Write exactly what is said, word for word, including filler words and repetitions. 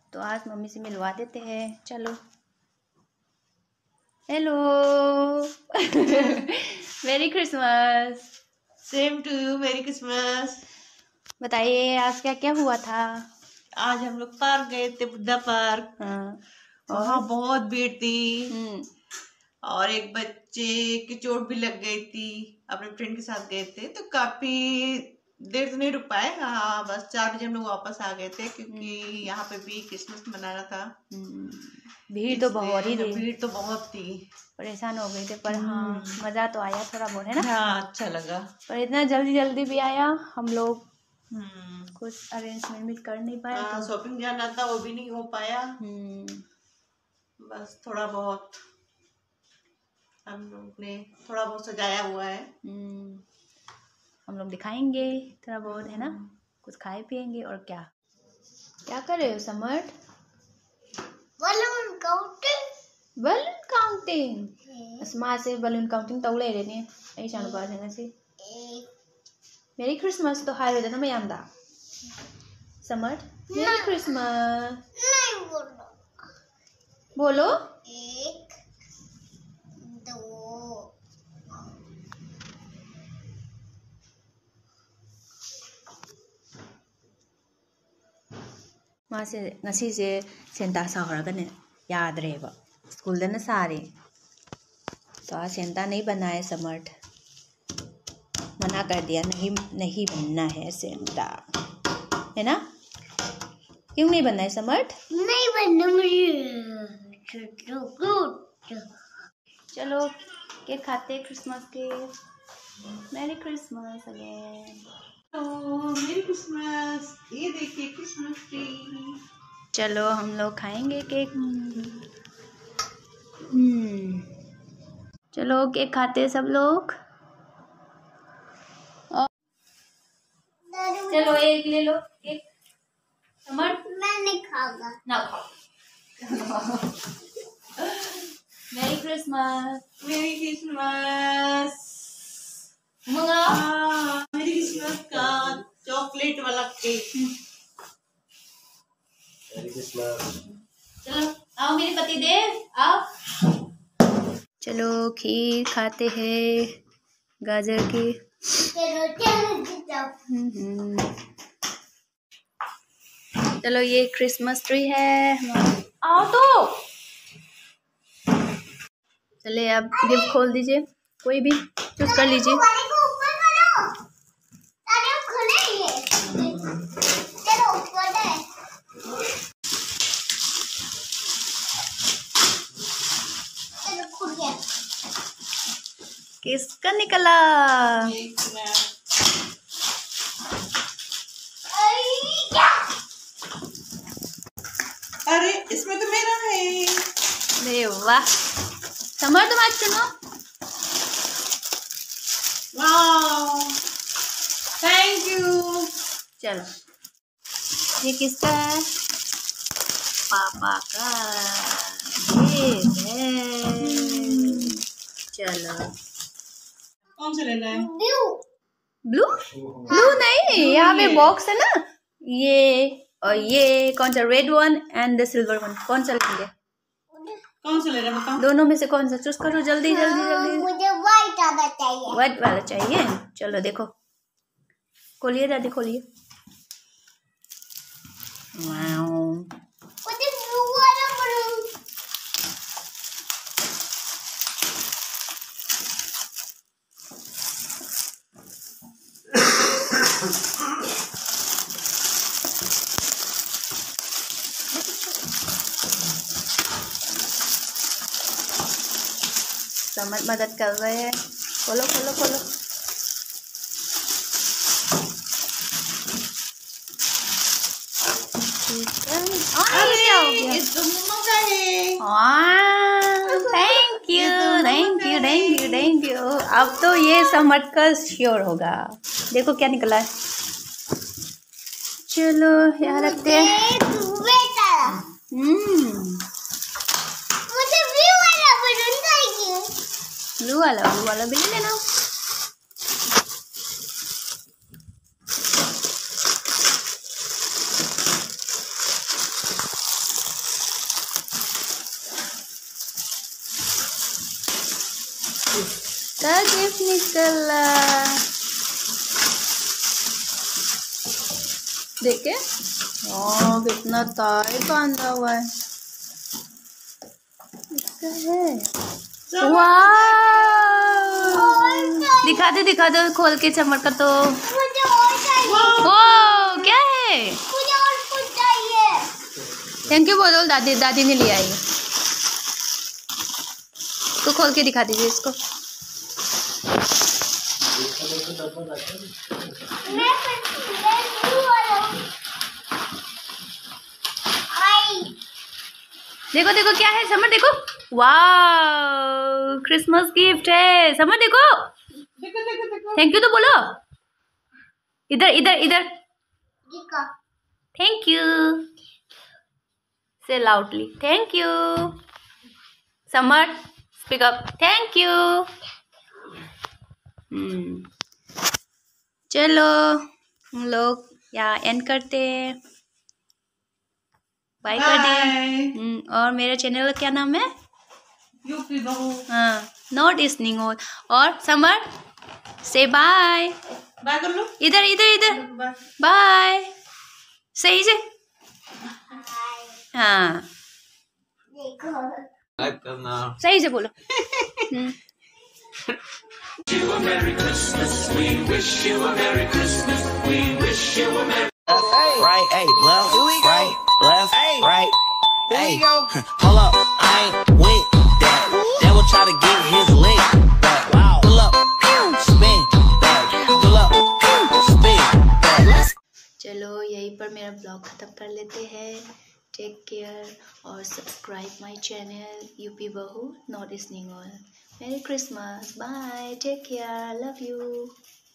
तो आज मम्मी से मिलवा देते हैं। चलो। Hello. Merry Christmas. Same to you, merry Christmas. बताइए आज क्या क्या हुआ था? आज हम लोग पार्क गए थे, बुद्धा पार्क। हाँ। वहाँ बहुत भीड़ थी हम्म। और एक बच्चे की चोट भी लग गई थी। अपने फ्रेंड के साथ गए थे तो काफी देर तो नहीं रुक पाए। हाँ, बस चार बजे हम लोग वापस आ गए थे क्योंकि यहाँ पे भी क्रिसमस मनाना था। भीड़ तो बहुत ही थी। भीड़ तो बहुत थी, परेशान हो गए थे, पर हाँ मजा तो आया थोड़ा बहुत, है ना? हाँ, अच्छा लगा। पर इतना जल्दी जल्दी भी आया, हम लोग हम्म कुछ अरेंजमेंट भी कर नहीं पाए। हाँ, तो शॉपिंग जाना था, वो भी नहीं हो पाया। हम्म बस थोड़ा बहुत हम लोग ने थोड़ा बहुत सजाया हुआ है। हम्म हम लोग दिखाएंगे थोड़ा बहुत, है ना? कुछ खाए पिएंगे। और क्या क्या कर रहे हो Samarth? Balloon counting. Balloon counting. अस्मा से बलून काउंटिंग तौ ले रहे ऐ चानु पास है से। मेरी क्रिसमस तो हाय होता ना मैं आमदा। समर्थ मेरी क्रिसमस नहीं बोलो। बोलो। एक दो मासे ngasi se senta साहरगने यादरेबा स्कूल दना सारे तो आज सेंटा नहीं बना है। समर्थ मना कर दिया, नहीं नहीं बनना है सेंटा, है ना? क्यों नहीं बनना है समर्थ? नहीं बनना मुझे। चलो केक खाते क्रिसमस के। Merry Christmas again. तो मेरी क्रिसमस, ये देखिए क्रिसमस ट्री। चलो हम लोग खाएंगे केक। हम्म चलो केक खाते सब लोग। चलो एक ले लो केक। समर्थ मैं नहीं खाऊंगा। ना खाओ। मेरी क्रिसमस। मेरी क्रिसमस। मंगा हाँ, मेरी क्रिसमस का चॉकलेट वाला केक। मेरी क्रिसमस। चलो आओ मेरे पति देव आओ। चलो खीर खाते हैं गाजर की। चलो चलो जाओ। हम्म चलो ये क्रिसमस ट्री है। आओ तो चले अब गिफ्ट खोल दीजिए, कोई भी चूज कर लीजिए। वाले को ऊपर करो। अरे वो खुले ये। चलो ऊपर है। चलो खुल गया। किसका निकला? अरे इसमें तो मेरा है। अरे वाह समर्थ तुम आज सुनो। वाह, थैंक यू। चलो ये किसका है? पापा का। ये है। चलो कौन सा लेना है? ब्लू। ब्लू ब्लू नहीं, यहाँ पे बॉक्स है ना, ये और ये कौन सा? Red one and the silver one. कौन सा लेंगे? कौन सा लेना बताओ? दोनों में से कौन सा चूज करो जल्दी जल्दी जल्दी। मुझे व्हाइट आना चाहिए। व्हाइट वाला चाहिए। चलो देखो खोलिए दादी खोलिए। वाओ मुझे ब्लू वाला बलून। समझ मदद कर रहे हैं। खोलो खोलो खोलो। Thank you thank you thank you thank you. अब तो ये समझ कर श्योर होगा। देखो क्या निकला है। चलो यहाँ रखते हैं। हम्म मुझे ब्लू वाला बलून चाहिए। ब्लू वाला ब्लू वाला भी ले लेना। का गिफ्ट निकला। देखे ओ कितना तार बांधा हुआ है। इसका है वाह, दिखा दे दिखा दे खोल के चमक का। तो मुझे और चाहिए। ओ क्या है? मुझे और कुछ चाहिए। थैंक यू बोलो, दादी दादी ने ले आई। तो खोल के दिखा दीजिए इसको। मैं आई। देखो देखो क्या है समर, देखो वाह क्रिसमस गिफ्ट है समर। देखो देखो देखो देखो। थैंक यू तो बोलो। इधर इधर इधर देखो। थैंक यू से loudly. Thank you Samar, speak up. Thank you. Hmm चलो हम लोग यहाँ एंड करते हैं। बाय कर दिया। हम्म, और मेरे चैनल का क्या नाम है? यूपी बहू। हाँ नॉट लिसनिंग ऑल। और समर से बाय। बाय कर लो। इधर इधर इधर बाय। बाय सही से। हाँ देखो। सही से बोलो। हम्म you a Merry Christmas. We wish you a Merry Christmas. We wish you a Merry Right, hey, left, right, left, right, hey. Hold up, I ain't with that. They will try to get his lick back. Pull up, spin back. Pull up, spin back. चलो यहीं पर मेरा blog ख़त्म कर लेते हैं। Take care और subscribe my channel यूपी बहू not listening all. Merry Christmas bye, take care, love you.